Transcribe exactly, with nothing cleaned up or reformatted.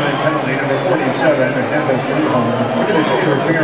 nine penalty, number forty-seven, Memphis Newhome. Look at this interference.